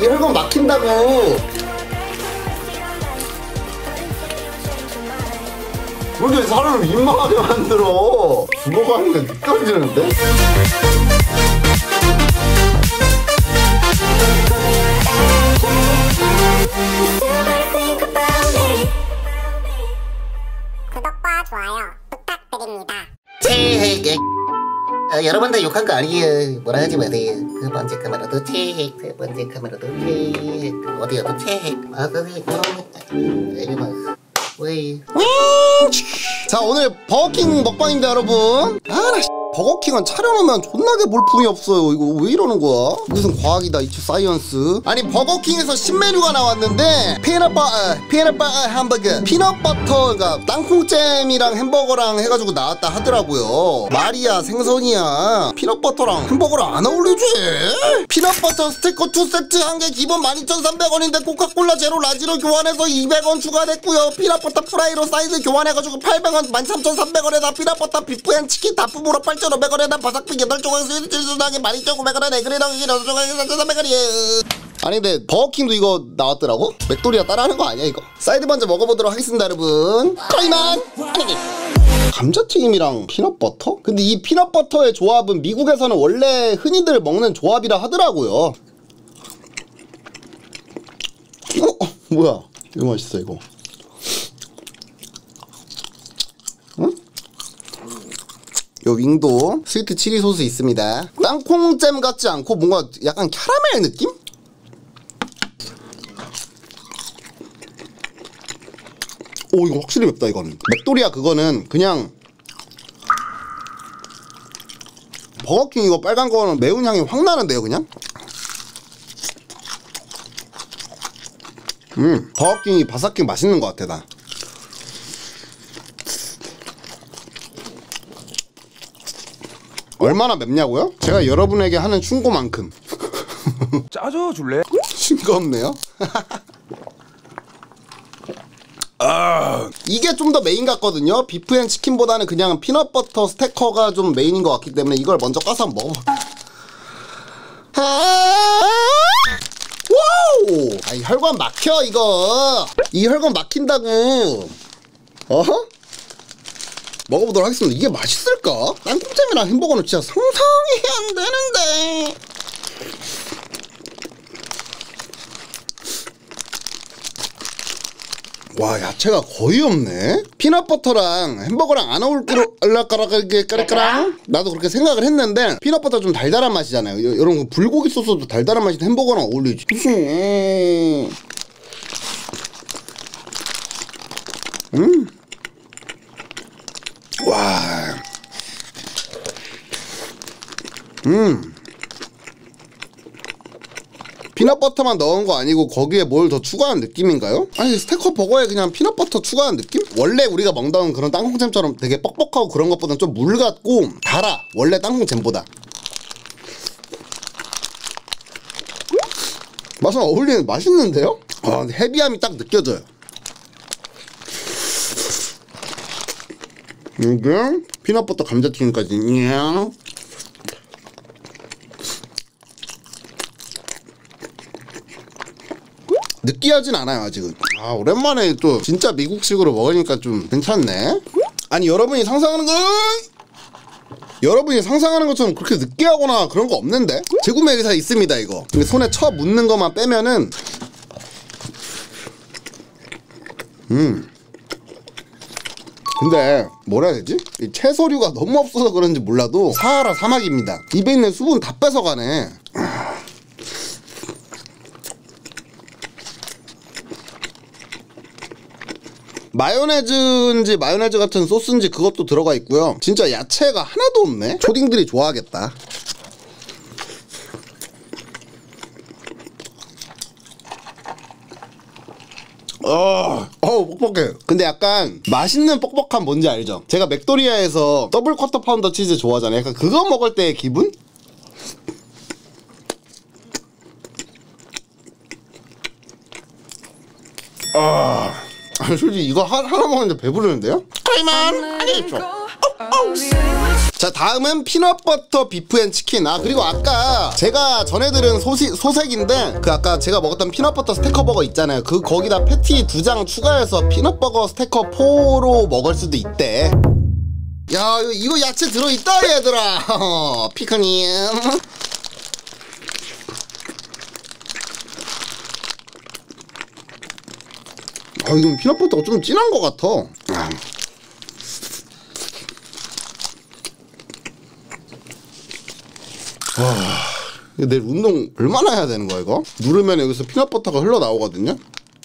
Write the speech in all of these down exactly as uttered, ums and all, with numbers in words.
이 혈관 막힌다고. 왜 이렇게 사람을 민망하게 만들어? 죽어가는 게 느껴지는데? 구독과 좋아요 부탁드립니다. 체핵. 어, 여러분들 욕한 거 아니에요. 뭐라 하지 마세요. 두 번째 카메라도 체핵, 세 번째 카메라도 체핵, 어디가도 체핵. 아, 선생님, 이러면 왜? 자, 오늘 버거킹 먹방입니다, 여러분. 아, 나 버거킹은 촬영하면 존나게 볼품이 없어요. 이거 왜 이러는 거야? 무슨 과학이다, 이츠 사이언스. 아니, 버거킹에서 신메뉴가 나왔는데 피넛버, 어, 피넛버 햄버거, 피넛버터, 그러니까 땅콩잼이랑 햄버거랑 해가지고 나왔다 하더라고요. 말이야, 생선이야. 피넛버터랑 햄버거랑 안 어울리지? 피넛버터 스티커 두 세트 한 개 기본 만 이천삼백 원인데 코카콜라 제로 라지로 교환해서 이백 원 추가됐고요. 피넛버터 프라이로 사이즈 교환해가지고 팔백 원, 만 삼천삼백 원에다 피넛버터 비프앤 치킨 다품으로 팔천오백 원에다 바삭비 여덟 조각 스위트칠수당에 만 이천구백 원에 에그리너기 여섯 조각에 사천삼백 원이에요. 아니 근데 버거킹도 이거 나왔더라고? 맥도리아 따라하는 거 아니야 이거? 사이드 먼저 먹어보도록 하겠습니다 여러분. 거이만 아니기 감자튀김이랑 피넛버터? 근데 이 피넛버터의 조합은 미국에서는 원래 흔히들 먹는 조합이라 하더라고요. 어? 어 뭐야 이거 맛있어 이거. 응? 요 윙도 스위트 칠리 소스 있습니다. 땅콩잼 같지 않고 뭔가 약간 캐러멜 느낌? 오 이거 확실히 맵다 이거는. 맥도리아 그거는 그냥 버거킹 이거 빨간 거는 매운 향이 확 나는데요 그냥? 음 버거킹이 바삭킹 맛있는 것 같아 나. 얼마나 맵냐고요? 제가 여러분에게 하는 충고만큼. 짜줘줄래? 싱겁네요. 아, 이게 좀 더 메인 같거든요. 비프앤 치킨보다는 그냥 피넛버터 스테커가 좀 메인인 것 같기 때문에 이걸 먼저 까서 한번 먹어봐. 와우! 아, 이 혈관 막혀 이거. 이 혈관 막힌다고. 어허? 먹어보도록 하겠습니다. 이게 맛있을까? 땅콩잼이랑 햄버거는 진짜 상상이 안 되는데. 와 야채가 거의 없네. 피넛버터랑 햄버거랑 안 어울까라까라까라까랑 나도 그렇게 생각을 했는데 피넛버터 좀 달달한 맛이잖아요. 여러분 불고기 소스도 달달한 맛이 햄버거랑 어울리지. 음. 와. 음. 피넛버터만 넣은 거 아니고 거기에 뭘 더 추가한 느낌인가요? 아니 스테커 버거에 그냥 피넛버터 추가한 느낌? 원래 우리가 먹던 그런 땅콩잼처럼 되게 뻑뻑하고 그런 것보다는 좀 물 같고 달아. 원래 땅콩잼보다. 맛은 어울리는 맛있는데요? 아 헤비함이 딱 느껴져요. 이게 피넛버터 감자튀김까지. 느끼하진 않아요 아직은. 아 오랜만에 또 진짜 미국식으로 먹으니까 좀 괜찮네. 아니 여러분이 상상하는 건 여러분이 상상하는 것처럼 그렇게 느끼하거나 그런 거 없는데? 재구매 회사 있습니다 이거. 근데 손에 쳐 묻는 것만 빼면은 음 근데 뭐라 해야 되지? 이 채소류가 너무 없어서 그런지 몰라도 사하라 사막입니다. 입에 있는 수분 다 뺏어가네. 마요네즈인지 마요네즈 같은 소스인지 그것도 들어가 있고요. 진짜 야채가 하나도 없네. 초딩들이 좋아하겠다. 어, 어우 뻑뻑해. 근데 약간 맛있는 뻑뻑함 뭔지 알죠? 제가 맥도리아에서 더블 쿼터 파운더 치즈 좋아하잖아요. 약간 그거 먹을 때의 기분? 아, 솔직히 이거 하, 하나 먹는데 배부르는데요? 거이만 아니죠. 자, 다음은 피넛버터 비프 앤 치킨. 아, 그리고 아까 제가 전해드린 소시, 소색인데 그 아까 제가 먹었던 피넛버터 스테커 버거 있잖아요. 그 거기다 패티 두 장 추가해서 피넛버거 스테커 사로 먹을 수도 있대. 야, 이거 야채 들어있다 얘들아. 어, 피크님. 아, 이건 피넛버터가 좀 진한 것 같아. 아. 와, 내일 운동 얼마나 해야 되는 거야 이거? 누르면 여기서 피넛버터가 흘러나오거든요.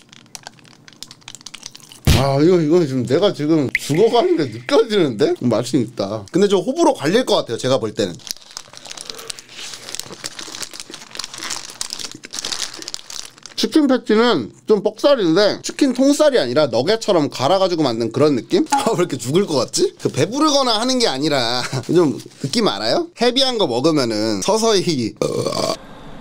아, 이거 이거 지금 내가 지금 죽어가는데 느껴지는데? 맛이 있다. 근데 저 호불호 갈릴 것 같아요, 제가 볼 때는. 치킨 패티는 좀 뻑살인데 치킨 통살이 아니라 너겟처럼 갈아가지고 만든 그런 느낌? 아, 왜 이렇게 죽을 것 같지? 그 배부르거나 하는 게 아니라 좀 느낌 알아요? 헤비한 거 먹으면은 서서히 어...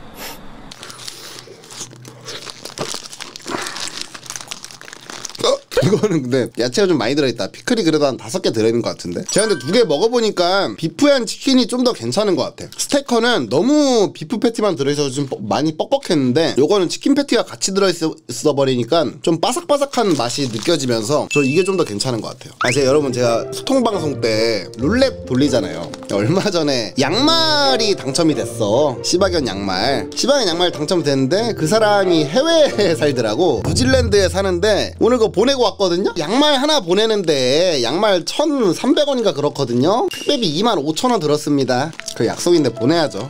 이거는 근데 야채가 좀 많이 들어있다. 피클이 그래도 한 다섯 개 들어있는 것 같은데. 제가 근데 두 개 먹어보니까 비프 앤 치킨이 좀 더 괜찮은 것 같아. 스테커는 너무 비프 패티만 들어있어서 좀 많이 뻑뻑했는데 요거는 치킨 패티가 같이 들어있어 버리니까 좀 바삭바삭한 맛이 느껴지면서 저 이게 좀 더 괜찮은 것 같아요. 아, 제가 여러분 제가 소통방송 때 룰렛 돌리잖아요. 얼마 전에 양말이 당첨이 됐어. 시바견 양말. 시바견 양말 당첨됐는데 그 사람이 해외에 살더라고. 뉴질랜드에 사는데 오늘 그거 보내고 왔거든요. 양말 하나 보내는데 양말 천삼백 원인가 그렇거든요. 택배비 이만 오천 원 들었습니다. 그 약속인데 보내야죠.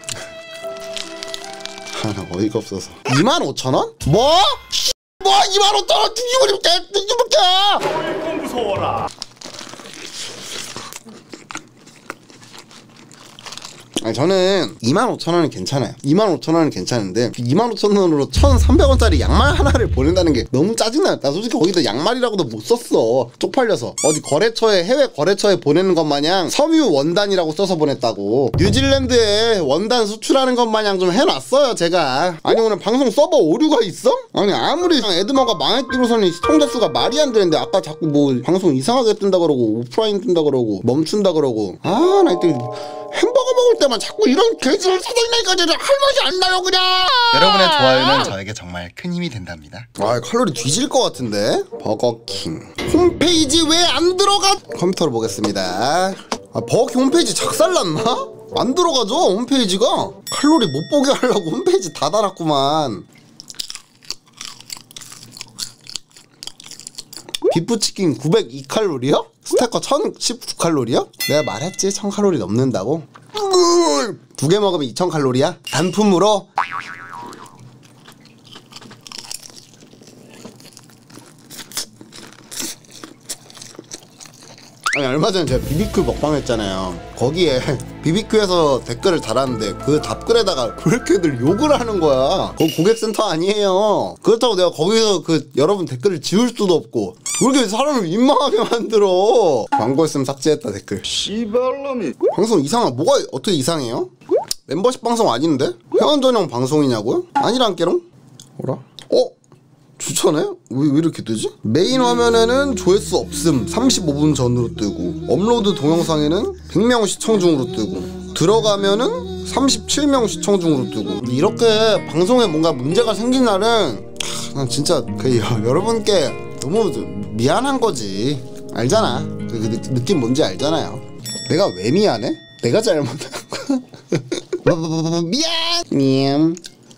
하나 어이가 없어서. 이만 오천 원? 뭐? 뭐 이만 오천 원 뒤집어줄게 뒤집어줄게. 어이구 무서워라. 아니, 저는 이만 오천 원은 괜찮아요. 이만 오천 원은 괜찮은데 이만 오천 원으로 천삼백 원짜리 양말 하나를 보낸다는 게 너무 짜증나요. 나 솔직히 거기다 양말이라고도 못 썼어. 쪽팔려서. 어디 거래처에 해외 거래처에 보내는 것 마냥 섬유 원단이라고 써서 보냈다고. 뉴질랜드에 원단 수출하는 것 마냥 좀 해놨어요 제가. 아니, 오늘 방송 서버 오류가 있어? 아니, 아무리 에드머가 망했기로서는 시청자 수가 말이 안 되는데 아까 자꾸 뭐 방송 이상하게 뜬다 그러고 오프라인 뜬다 그러고 멈춘다 그러고. 아, 나 이때 햄버거 먹을 때만 자꾸 이런 개지를 사달라니까 할 맛이 안 나요 그냥. 여러분의 좋아요는 저에게 정말 큰 힘이 된답니다. 아, 칼로리 뒤질 것 같은데. 버거킹 홈페이지 왜 안 들어가? 컴퓨터로 보겠습니다. 아, 버거킹 홈페이지 작살났나? 안 들어가죠 홈페이지가. 칼로리 못 보게 하려고 홈페이지 닫아놨구만. 비프치킨 구백이 칼로리요? 스테커 천십구 칼로리요? 내가 말했지 천 칼로리 넘는다고? 두 개 먹으면 이천 칼로리야? 단품으로? 아니, 얼마 전에 제가 비비큐 먹방 했잖아요. 거기에 비비큐에서 댓글을 달았는데 그 답글에다가 왜 이렇게들 욕을 하는 거야. 그거 고객센터 아니에요. 그렇다고 내가 거기서 그 여러분 댓글을 지울 수도 없고 왜 이렇게 사람을 민망하게 만들어. 광고했으면 삭제했다 댓글. 씨발놈이. 방송 이상하 뭐가 어떻게 이상해요? 멤버십 방송 아닌데? 회원 전용 방송이냐고요? 아니란께롱? 뭐라? 어? 추천해? 왜, 왜 이렇게 뜨지? 메인 화면에는 조회수 없음 삼십오 분 전으로 뜨고 업로드 동영상에는 백 명 시청 중으로 뜨고 들어가면은 삼십칠 명 시청 중으로 뜨고. 이렇게 방송에 뭔가 문제가 생긴 날은 난 진짜 그 여러분께 너무 미안한 거지. 알잖아. 그, 그 느낌 뭔지 알잖아요. 내가 왜 미안해? 내가 잘못한 거야? 미안! 미안.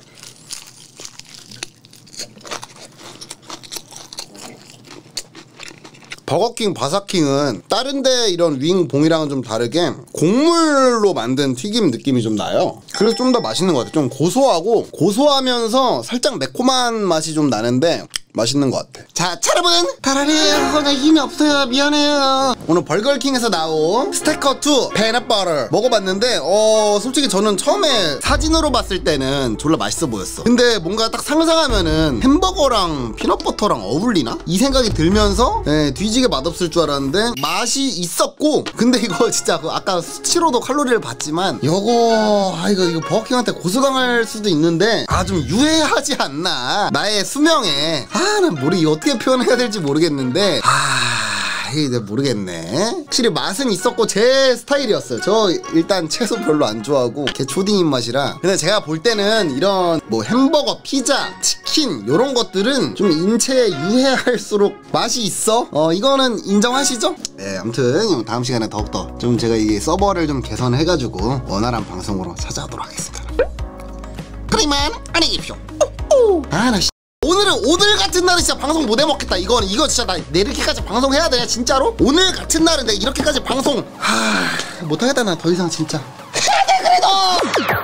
버거킹 바사킹은 다른데 이런 윙 봉이랑은 좀 다르게 곡물로 만든 튀김 느낌이 좀 나요. 그래서 좀 더 맛있는 것 같아요. 좀 고소하고 고소하면서 살짝 매콤한 맛이 좀 나는데 맛있는 것 같아. 자, 자 여러분 달아래요. 나 힘이 없어요. 미안해요. 오늘 벌거킹에서 나온 스테커 투 페넛버터 먹어봤는데 어 솔직히 저는 처음에 사진으로 봤을 때는 졸라 맛있어 보였어. 근데 뭔가 딱 상상하면은 햄버거랑 피넛버터랑 어울리나? 이 생각이 들면서 네, 뒤지게 맛없을 줄 알았는데 맛이 있었고. 근데 이거 진짜 그 아까 수치로도 칼로리를 봤지만 요거 아 이거 이거 버거킹한테 고소당할 수도 있는데 아 좀 유해하지 않나 나의 수명에. 아 난 모르 이거 어떻게 표현해야 될지 모르겠는데 아 에이 내가 모르겠네. 확실히 맛은 있었고 제 스타일이었어요. 저 일단 채소 별로 안 좋아하고 개 초딩 입맛이라. 근데 제가 볼 때는 이런 뭐 햄버거, 피자, 치킨 요런 것들은 좀 인체에 유해할수록 맛이 있어. 어 이거는 인정하시죠? 네, 아무튼 다음 시간에 더욱더 좀 제가 이 서버를 좀 개선해가지고 원활한 방송으로 찾아오도록 하겠습니다. 그러면 안녕히 계십시오. 아나 오늘은 오늘 같은 날은 진짜 방송 못 해먹겠다. 이거는 이거 진짜 나 이렇게까지 방송해야 되냐 진짜로? 오늘 같은 날은 내가 이렇게까지 방송 하 못하겠다. 나 더 이상 진짜 해야 돼 그래도.